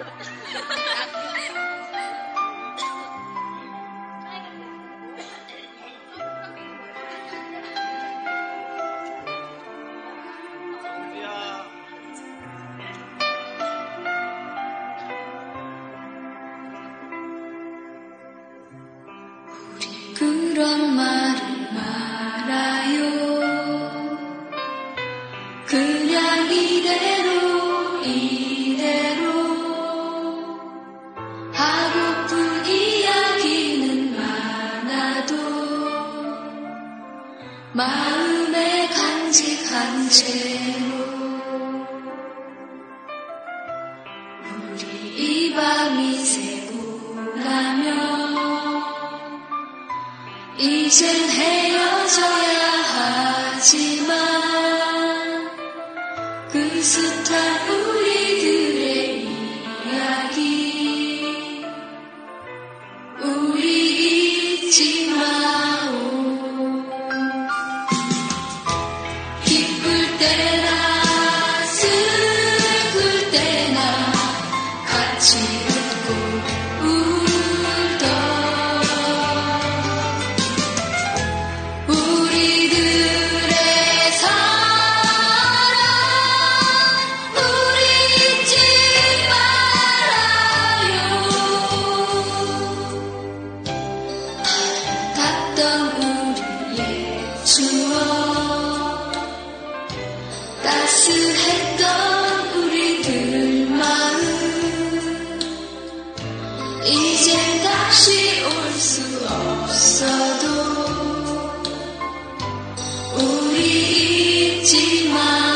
그런 말을 말아요. 그냥 이대로 하고픈 이야기는 많아도 마음에 간직한 채로 우리 이 밤이 새고 나면 이젠 헤어져야 하지만 그 숱한 우리들의 이야기 우리 잊지 마오. 기쁠 때나 슬플 때나 같이 웃고 울던 우리들의 사랑 우리 잊지 말아요. 아름답던 우리의 추억 따스했던 우리들 마음 이젠 다시 올 수 없어도 우리 잊지 마.